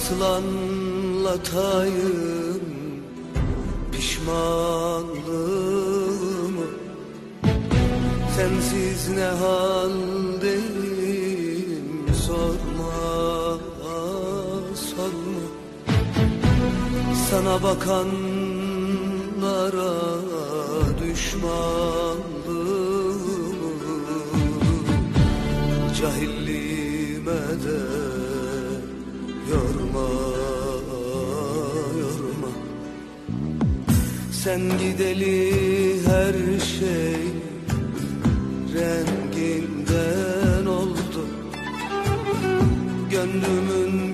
Nasıl anlatayım pişmanlığımı, sensiz ne haldeyim sorma, sorma. Sana bakanlara düşmanlığımı, cahilliğime de yorma, yorma. Sen gideli her şey renginden oldu. Gönlümün